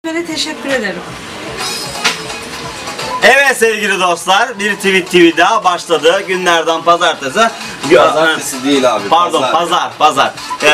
Teşekkür ederim. Evet sevgili dostlar, bir Tweet TV daha başladı. Günlerden pazartesi. Pazartesi değil abi. Pardon, pazar.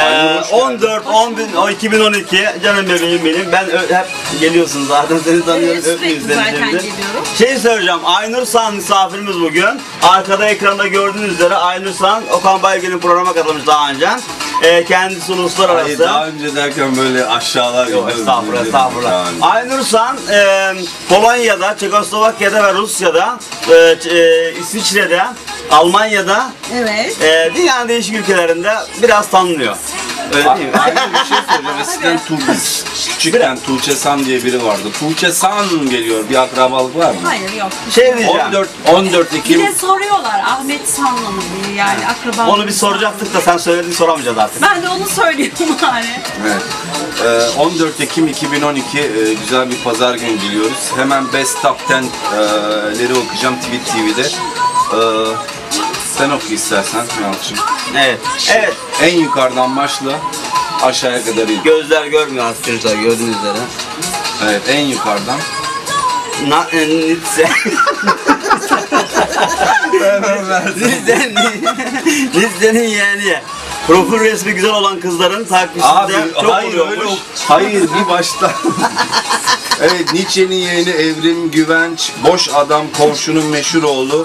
14-10-2012 canım bebeğim benim. Ben hep geliyorsun zaten, seni tanıyorum. Sürekli zaten geliyorum. Şey söyleyeceğim, Aynur San misafirimiz bugün. Arkada ekranda gördüğünüz üzere Aynur San, Okan Bayülgen'in programa katılmış daha önce. Kendisi uluslararası. Hayır, daha önce derken böyle aşağılar Yok, estağfurullah. Yani. Aynur San, Polonya'da, Çekoslovakya'da ve Rusya'da, İsviçre'de, Almanya'da, Evet. dünyanın değişik ülkelerinde biraz tanınıyor. Öyle değil mi? Aynı bir şey söyleyeceğim. Eskiden küçükken Tuğçe San diye biri vardı. Tuğçe San geliyor. Bir akrabalık var mı? Hayır, yok. Şey diyeceğim. 14 Bir Ekim. de soruyorlar Ahmet Sanlı mı diye, yani akraba. Onu bir soracaktık da sen söyledin, soramayacağız artık. Ben de onu söylüyorum hani. Evet. 14 Ekim 2012 güzel bir pazar günü diliyoruz. Hemen Best Top 10'leri okuyacağım Tweet TV'de. Sen oku istersen Yalçın. Evet. En yukarıdan başla aşağıya kadar in. Gözler görmüyor aslında gördüğünüz üzere. Evet, en yukarıdan. Listenin yeğeni. Profil resmi güzel olan kızların takipçisinde çok oluyormuş. Hayır, bir başta. Evet, Nietzsche'nin yeğeni Evrim Güvenç, boş adam, komşunun meşhur oğlu,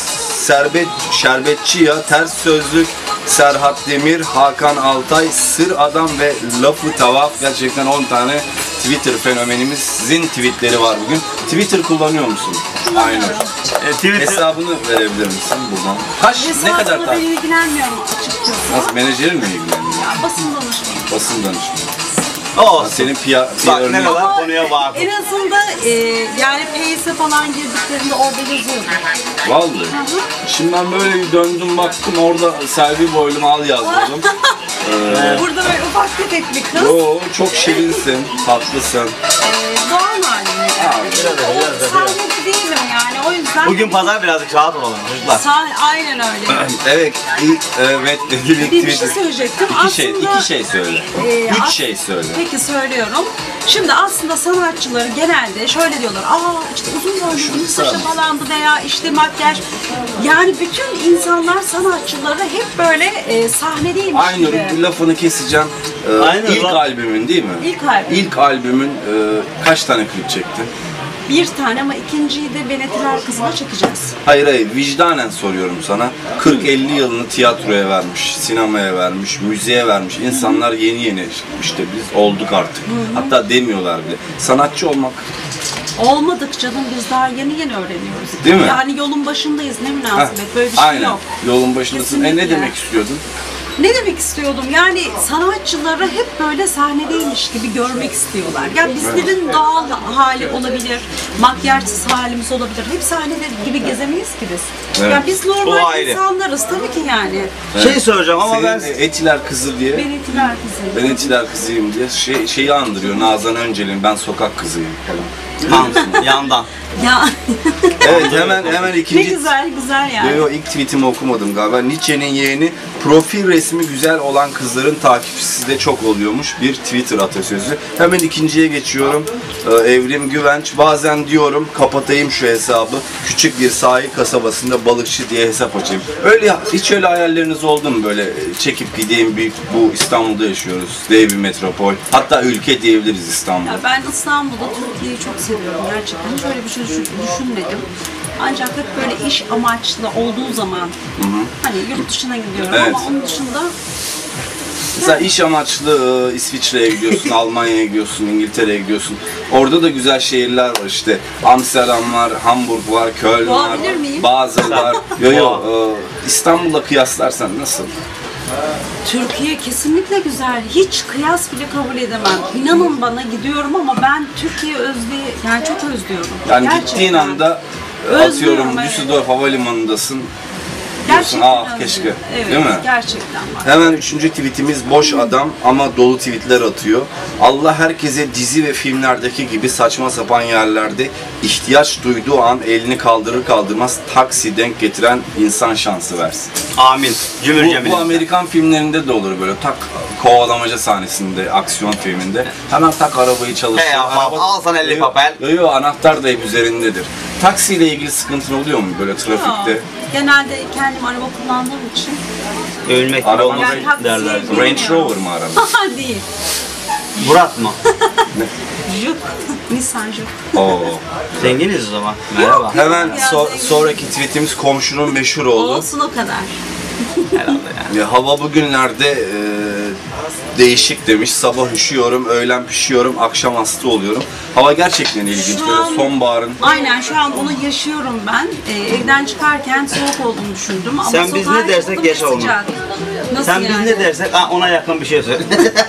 Şerbetçi ya, ters sözlük, Serhat Demir, Hakan Altay, Sır Adam ve Lafı Tavaf. Gerçekten 10 tane Twitter fenomenimizin tweetleri var bugün. Twitter kullanıyor musun? Aynen. Twitter Hesabını verebilir misin buradan? Ne kadar Hesabına ben ilgilenmiyorum açıkçası. Nasıl, menajerin mi ilgileniyor? Ya, basın danışmanı. Basın danışmanı. olsun. Senin Bak ne kadar konuya vakıf. En azından yani Pace'e falan girdiklerinde orada yazıyordu. Vallahi. Şimdi ben böyle bir döndüm baktım, orada Selvi boylum al yazdım. Burada böyle ufak tefek bir kız. Yo, çok şirinsin, tatlısın. Doğal haline. Sahnede değilim yani, o yüzden. Bugün pazar birazcık rahat olalım çocuklar. Aynen öyle. Evet, Bir şey söyleyecektim. İki şey söyle. Üç şey söyle. Peki söylüyorum. Şimdi aslında sanatçıları genelde şöyle diyorlar. İşte uzun boylu, saçı falandı veya işte makyaj. Yani bütün insanlar sanatçıları hep böyle sahnedeymiş Aynur, gibi. lafını keseceğim. Aynur, İlk albümün değil mi? İlk albüm. İlk albümün kaç tane klip çektin? Bir tane, ama ikinciyi de Benetiler Kızı'na çekeceğiz. Hayır, vicdanen soruyorum sana. 40-50 yılını tiyatroya vermiş, sinemaya vermiş, müziğe vermiş. İnsanlar yeni işte biz olduk artık. Hatta demiyorlar bile. Sanatçı olmak. Olmadık canım, biz daha yeni öğreniyoruz. Değil mi? Yani yolun başındayız, ne münasebet, böyle bir şey Aynen. yok. Yolun başındasın. Ne Kesinlikle. demek istiyordun? Ne demek istiyordum? Yani sanatçıları hep böyle sahnedeymiş gibi görmek istiyorlar. Ya bizlerin doğal hali olabilir, makyajsız halimiz olabilir. Hep sahnede gibi gezemeyiz ki biz. Evet. Ya biz O normal ayrı. insanlarız tabii ki yani. Şey söyleyeceğim ama ben Senin Etiler Kızı diye. Benetiler Kızı. Ben Etiler Kızıyım diye şeyi andırıyor. Nazan Öncel'in ben sokak kızıyım falan. yandan. Ya Evet, hemen ne ikinci. güzel yani. Yo, ilk tweetimi okumadım galiba. Nietzsche'nin yeğeni, profil resmi güzel olan kızların takipçisi de çok oluyormuş. Bir Twitter atasözü. Hemen ikinciye geçiyorum. Evrim Güvenç. Bazen diyorum kapatayım şu hesabı. Küçük bir sahil kasabasında balıkçı diye hesap açayım. Hiç öyle hayalleriniz oldu mu, böyle çekip gideyim, bu İstanbul'da yaşıyoruz. Dev bir metropol. Hatta ülke diyebiliriz İstanbul. Ya ben İstanbul'da Türkiye'yi çok seviyorum gerçekten. Hiç öyle bir şey düşünmedim. Ancak hep böyle iş amaçlı olduğu zaman hani yurt dışına gidiyorum, Evet. ama onun dışında Mesela iş amaçlı İsviçre'ye gidiyorsun, Almanya'ya gidiyorsun, İngiltere'ye gidiyorsun. Orada da güzel şehirler var işte. Amsterdam var, Hamburg var, Köln var, Doğabilir miyim? Basel var. İstanbul'la kıyaslarsan nasıl? Türkiye kesinlikle güzel. Hiç kıyas bile kabul edemem. İnanın bana, gidiyorum ama ben Türkiye yani çok özlüyorum. Yani Gerçekten. gittiğin anda Özlüyorum, atıyorum evet. Düsseldorf Havalimanı'ndasın. diyorsun. Ah keşke. Evet, Değil mi? gerçekten var. Hemen 3. tweetimiz boş adam ama dolu tweetler atıyor. Allah herkese dizi ve filmlerdeki gibi saçma sapan yerlerde ihtiyaç duyduğu an elini kaldırır kaldırmaz taksi denk getiren insan şansı versin. Amin. Cümle cemil. Bu Amerikan filmlerinde de olur böyle tak kovalamaca sahnesinde, aksiyon filminde. Hemen tak arabayı çalıştır. Hey, al sana 50 papel. Yo anahtar da hep üzerindedir. Taksiyle ilgili sıkıntın oluyor mu böyle trafikte? Yok. Genelde kendim araba kullandığım için. Ölmek gibi Araba olmaz Yani taksiye derler. binmiyorum. Range Rover mı araba? Değil. Murat mı? Juk. Nissan Juk. Oo. Zenginiz o zaman. Merhaba. Hemen Biraz zengin. sonraki tweetimiz komşunun meşhur oğlu. Olsun o kadar. Herhalde yani. Ya, hava bugünlerde değişik demiş. Sabah üşüyorum, öğlen pişiyorum, akşam hasta oluyorum. Hava gerçekten ilginç. Şu Böyle an- sonbaharın. Aynen şu an onu yaşıyorum ben. Evden çıkarken soğuk olduğunu düşündüm ama Sen biz sokağa ne dersek çıktım yaşa ve onu. sıcak. Nasıl Sen biz yani? ne dersek ona yakın bir şey söyle.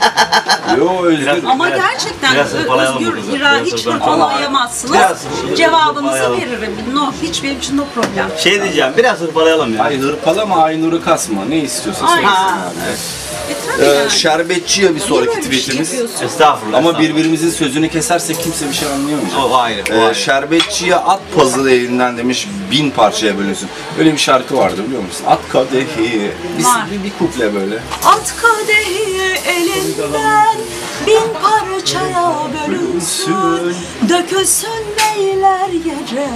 Yo Özgür. Ama Biraz- gerçekten biraz hırpalayalım özgür bu kızı. ira Biraz hiç hırpalayalım. hırpalayamazsınız. Biraz Cevabınızı hırpalayalım. veririm. No, hiç benim için no problem. Şey diyeceğim, biraz hırpalayalım ya. Ay hırpalama, Aynur'u kasma. Ne istiyorsa Aynen. söylesin Ha, abi. evet. Tabii yani. Şerbetçiye bir Niye sonraki böyle bir şey tweetimiz. yapıyorsun? Estağfurullah. Ama estağfurullah. birbirimizin sözünü kesersek kimse bir şey anlayamayacak. O ayrı, o ayrı. Şerbetçiye at puzzle elinden demiş 1000 parçaya bölünsün. Öyle bir şarkı vardı biliyor musun? At kadehi. Var. Bir kuple böyle. At kadehi elinden bin parçaya bölünsün, dökülsün beyler yere,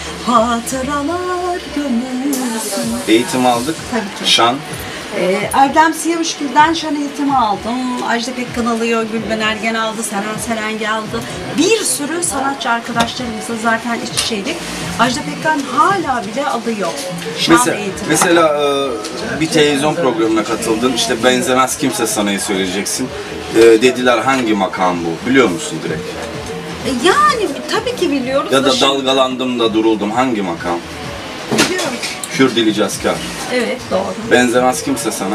hatıralar gömülsün. Eğitim aldık. Tabii ki. Şan. Erdem Siyavuşgül'den şan eğitimi aldım. Ajda Pekkan alıyor, Gülben Ergen aldı, Seren Serengil aldı. Bir sürü sanatçı arkadaşlarımızla zaten iç içeydik. Ajda Pekkan hala bile alıyor şan eğitimi. Mesela bir televizyon programına katıldın. İşte benzemez kimse sanayı söyleyeceksin. Dediler hangi makam bu? Biliyor musun direkt? Yani tabii ki biliyoruz. Ya da şimdi dalgalandım da duruldum. Hangi makam? biliyoruz. Hür dili cazkar. Evet doğru. Benzemez kimse sana.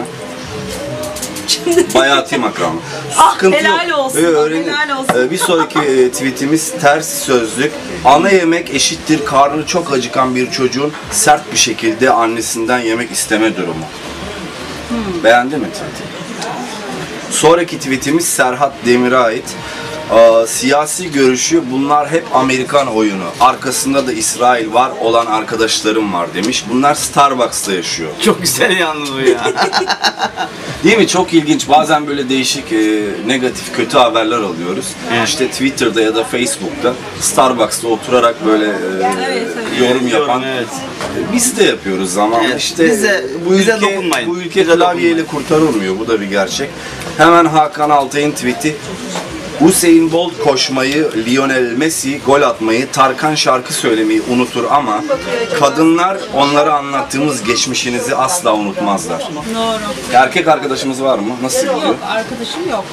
Şimdi Bayati makamı. Ah, Sıkıntı helal yok. olsun, Öğrenin. helal olsun. Bir sonraki tweetimiz ters sözlük. Ana yemek eşittir karnı çok acıkan bir çocuğun sert bir şekilde annesinden yemek isteme durumu. Beğendin mi tweet'i? Sonraki tweetimiz Serhat Demir'e ait. Siyasi görüşü bunlar hep Amerikan oyunu. Arkasında da İsrail var olan arkadaşlarım var demiş. Bunlar Starbucks'ta yaşıyor. Çok güzel yalnız bu ya. Değil mi? Çok ilginç. Bazen böyle değişik negatif kötü haberler alıyoruz. Evet. İşte Twitter'da ya da Facebook'ta Starbucks'ta oturarak böyle evet. yorum yapan. evet. Biz de yapıyoruz zaman. Evet, İşte bize dokunmayın. Bu ülke Bize klavyeyle kurtarılmıyor. Bu da bir gerçek. Hemen Hakan Altay'ın tweet'i. Usain Bolt koşmayı, Lionel Messi gol atmayı, Tarkan şarkı söylemeyi unutur ama kadınlar onlara anlattığımız geçmişinizi asla unutmazlar. doğru. Erkek arkadaşımız var mı? Nasıl gidiyor? Yok arkadaşım yok.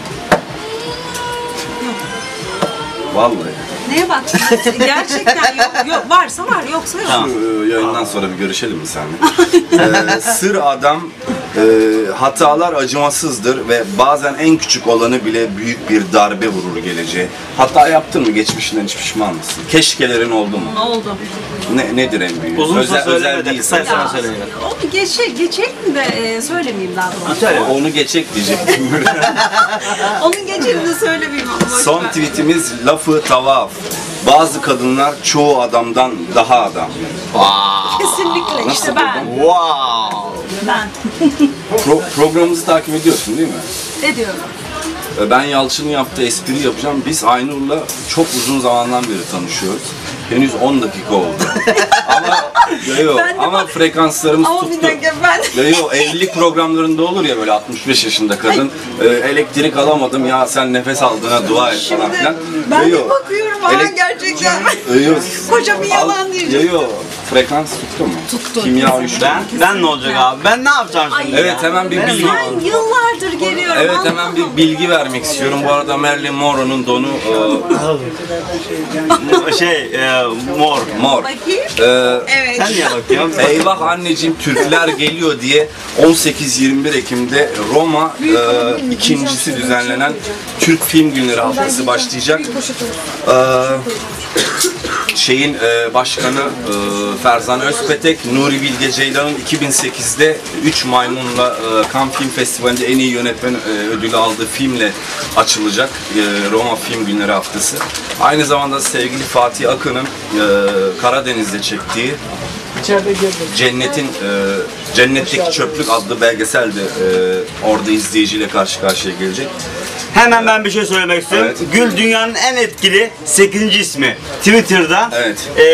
Vallahi. Neye baktın? Gerçekten yok. Yok varsa var yoksa yok. Tamam. Yayından sonra bir görüşelim mi seninle? Sır adam hatalar acımasızdır ve bazen en küçük olanı bile büyük bir darbe vurur geleceğe. Hata yaptın mı? Geçmişinden hiç pişman mısın? Keşkelerin oldu mu? Ne oldu? Nedir en büyüğü? Uzunsa söyleme de değil. kısa sana söyle. Onu geçecek mi de söylemeyeyim daha doğrusu. Söyle. Onu geçecek diyecektim. Onun geçeni de söylemeyeyim ama boş Son ver. tweetimiz lafı tavaf. Bazı kadınlar çoğu adamdan daha adam. Kesinlikle Nasıl işte ben. Wow. Ben. Programımızı takip ediyorsun değil mi? Ediyorum. Ben Yalçın'ın yaptığı espri yapacağım. Biz Aynur'la çok uzun zamandan beri tanışıyoruz. Henüz 10 dakika oldu. Ben de ama frekanslarımız Ama tuttu. bir dakika ben. Evlilik programlarında olur ya böyle 65 yaşında kadın elektrik alamadım ya sen nefes aldığına dua et falan Şimdi filan. ben de bakıyorum ha gerçekten. Koca bir yalan diyeceğim. Frekans tuttu mu? Tuttu. Kimya uyuştu. Ben ne olacak abi? Ben ne yapacağım şimdi Evet ya? hemen bir Benim bilgi. ne Sen yıllardır geliyorsun. bekliyorum. Evet, hemen bir bilgi vermek istiyorum. Bu arada Marilyn Monroe'nun donu Mor. mor. Bakayım. Evet. Sen niye bakıyorsun? Eyvah anneciğim Türkler geliyor diye 18-21 Ekim'de Roma ikincisi düzenlenen Türk Film Günleri haftası başlayacak. Başkanı Ferzan Özpetek, Nuri Bilge Ceylan'ın 2008'de 3 Maymun'la Cannes Film Festivali'nde en iyi yönetmen ödülü aldığı filmle açılacak Roma Film Günleri haftası. Aynı zamanda sevgili Fatih Akın'ın Karadeniz'de çektiği Cennetteki Çöplük adlı belgesel de orada izleyiciyle karşı karşıya gelecek. Hemen ben bir şey söylemek istiyorum. Evet. Gül dünyanın en etkili 8. ismi. Twitter'da. Evet.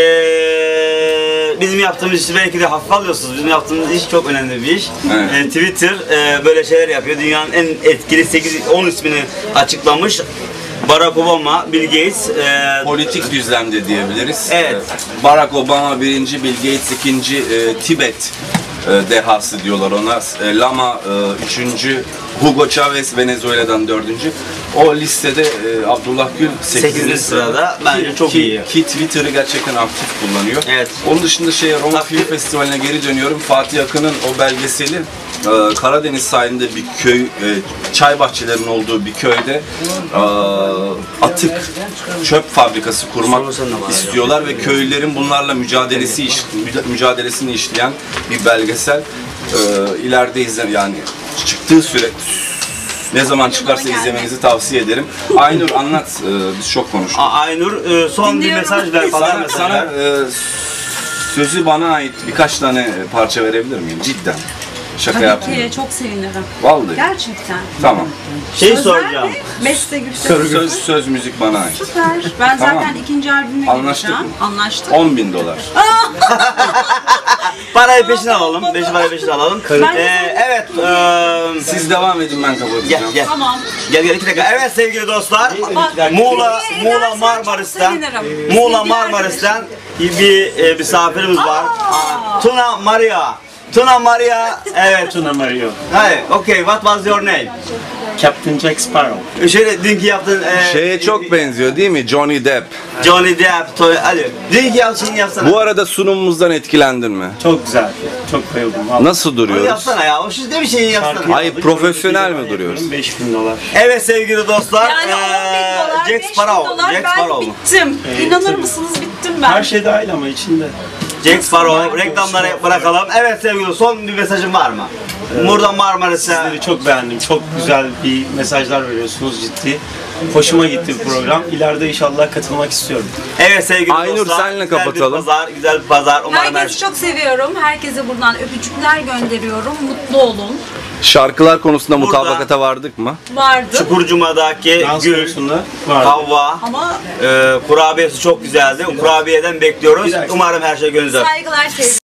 Bizim yaptığımız işi belki de hafife alıyorsunuz. Bizim yaptığımız iş çok önemli bir iş. Evet. Twitter böyle şeyler yapıyor. Dünyanın en etkili 8-10 ismini açıklamış. Barack Obama, Bill Gates, Politik düzlemde diyebiliriz. Evet. Barack Obama birinci, Bill Gates ikinci, Tibet dehası diyorlar ona. Lama üçüncü, Hugo Chavez Venezuela'dan dördüncü. O listede Abdullah Gül 8. sırada. Bence çok iyi. Ki Twitter'ı gerçekten aktif kullanıyor. Evet. Onun dışında Roma Film Festivali'ne geri dönüyorum. Fatih Akın'ın o belgeseli Karadeniz sahilinde bir köy, çay bahçelerinin olduğu bir köyde atık çöp fabrikası kurmak istiyorlar ve köylülerin bunlarla mücadelesini işleyen bir belgesel. İleride yani çıktığı süre ne zaman çıkarsa izlemenizi tavsiye ederim. Aynur anlat, biz çok konuştuk. Aynur son bir mesaj ver falan. Sana sözü bana ait birkaç tane parça verebilir miyim? Cidden. Şaka Tabii yapmıyorum. ki çok sevinirim. Vallahi. Gerçekten. Tamam. Şey soracağım. Beste Gülşen. Söz müzik bana ait. Süper. Ben Tamam. zaten ikinci albüme Anlaştık gireceğim. mı? Anlaştık. $10.000. Parayı peşine alalım. Parayı peşine alalım. Ben- Evet. Siz devam edin, ben kapatacağım. Gel. Tamam. Gel 2 dakika. Evet sevgili dostlar. Bak, Muğla edersen Marmaris'ten çok sevinirim. Muğla Sevgili Marmaris'ten bir misafirimiz var. Tuna Maria. Evet. Tuna Mario. Hayır. Okay. What was your name? Captain Jack Sparrow. Şöyle dünkü yaptığın Şeye çok benziyor değil mi? Johnny Depp. Johnny Depp. Hadi. Dünkü yaptığını yapsana. Bu arada sunumumuzdan etkilendin mi? Çok güzel. Çok bayıldım. Vallahi. Nasıl Onu duruyoruz? yapsana ya. O sizde bir şeyi yapsana. Şarkıyı Hayır, aldık, profesyonel böyle mi duruyoruz? $5.000. Evet sevgili dostlar. Yani $10.000, Jack Sparrow. $5.000 Jack ben Sparrow. bittim. Evet, İnanır tabii. mısınız bittim ben. Her şey dahil ama içinde. Jack Sparrow. Reklamları bırakalım. Evet sevgili son bir mesajın var mı? Buradan Marmaris'e. Sizleri çok beğendim. Çok güzel bir mesajlar veriyorsunuz, ciddi. Hoşuma gitti bu program. İleride inşallah katılmak istiyorum. Evet sevgili Aynur, dostlar. senle güzel kapatalım. Güzel bir pazar. Umarım Herkesi çok seviyorum. Herkese buradan öpücükler gönderiyorum. Mutlu olun. Şarkılar konusunda Burada- mutabakata vardık mı? Vardı. Çukurcuma'daki Dans Gül, konusunda var. Havva, Ama kurabiyesi çok güzeldi. Kurabiyeden bekliyoruz. Bir dakika. Umarım her şey gönlünüzce. saygılar sevgiler.